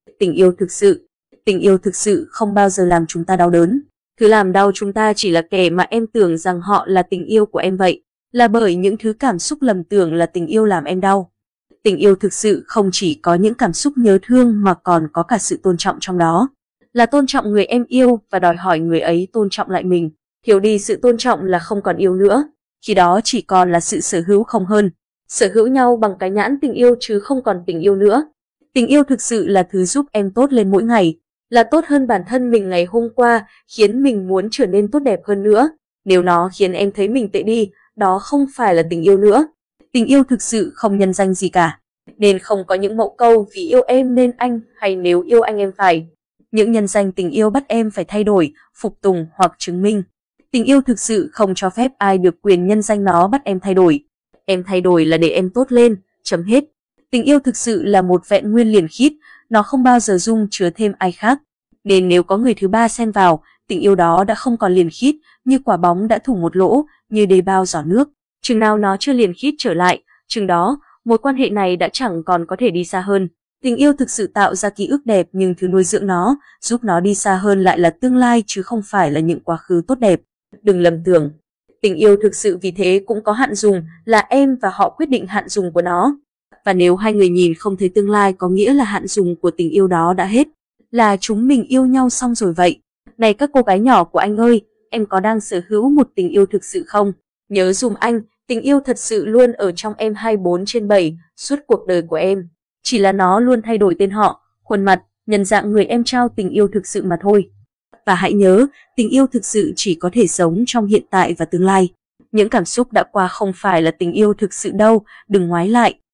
Tình yêu thực sự. Tình yêu thực sự không bao giờ làm chúng ta đau đớn. Thứ làm đau chúng ta chỉ là kẻ mà em tưởng rằng họ là tình yêu của em vậy. Là bởi những thứ cảm xúc lầm tưởng là tình yêu làm em đau. Tình yêu thực sự không chỉ có những cảm xúc nhớ thương mà còn có cả sự tôn trọng trong đó. Là tôn trọng người em yêu và đòi hỏi người ấy tôn trọng lại mình. Thiếu đi sự tôn trọng là không còn yêu nữa. Khi đó chỉ còn là sự sở hữu không hơn. Sở hữu nhau bằng cái nhãn tình yêu chứ không còn tình yêu nữa. Tình yêu thực sự là thứ giúp em tốt lên mỗi ngày, là tốt hơn bản thân mình ngày hôm qua, khiến mình muốn trở nên tốt đẹp hơn nữa. Nếu nó khiến em thấy mình tệ đi, đó không phải là tình yêu nữa. Tình yêu thực sự không nhân danh gì cả. Nên không có những mẫu câu vì yêu em nên anh hay nếu yêu anh em phải. Những nhân danh tình yêu bắt em phải thay đổi, phục tùng hoặc chứng minh. Tình yêu thực sự không cho phép ai được quyền nhân danh nó bắt em thay đổi. Em thay đổi là để em tốt lên, chấm hết. Tình yêu thực sự là một vẹn nguyên liền khít, nó không bao giờ dung chứa thêm ai khác. Nên nếu có người thứ ba xen vào, tình yêu đó đã không còn liền khít, như quả bóng đã thủng một lỗ, như đê bao giỏ nước. Chừng nào nó chưa liền khít trở lại, chừng đó, mối quan hệ này đã chẳng còn có thể đi xa hơn. Tình yêu thực sự tạo ra ký ức đẹp nhưng thứ nuôi dưỡng nó, giúp nó đi xa hơn lại là tương lai chứ không phải là những quá khứ tốt đẹp. Đừng lầm tưởng. Tình yêu thực sự vì thế cũng có hạn dùng, là em và họ quyết định hạn dùng của nó. Và nếu hai người nhìn không thấy tương lai có nghĩa là hạn dùng của tình yêu đó đã hết, là chúng mình yêu nhau xong rồi vậy. Này các cô gái nhỏ của anh ơi, em có đang sở hữu một tình yêu thực sự không? Nhớ dùm anh, tình yêu thật sự luôn ở trong em 24/7 suốt cuộc đời của em. Chỉ là nó luôn thay đổi tên họ, khuôn mặt, nhân dạng người em trao tình yêu thực sự mà thôi. Và hãy nhớ, tình yêu thực sự chỉ có thể sống trong hiện tại và tương lai. Những cảm xúc đã qua không phải là tình yêu thực sự đâu, đừng ngoái lại.